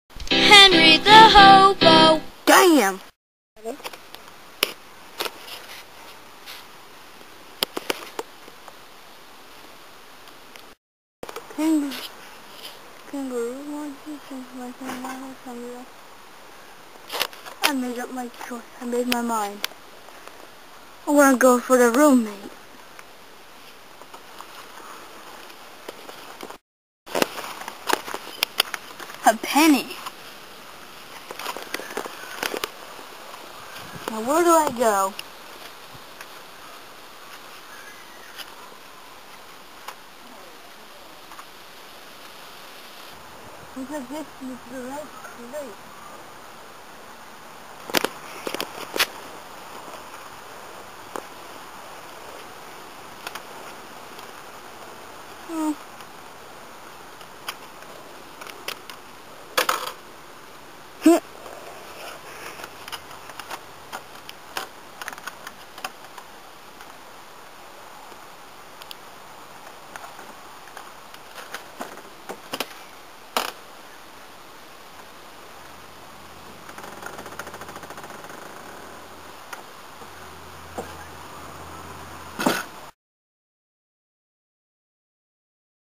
Henry the Hobo. Damn! Kangaroo monkeys and my camera. I made up my choice. I made my mind. I want to go for the roommate. A penny. Now where do I go? Because this is the right place.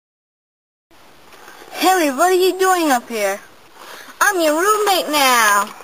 Henry, what are you doing up here? I'm your roommate now.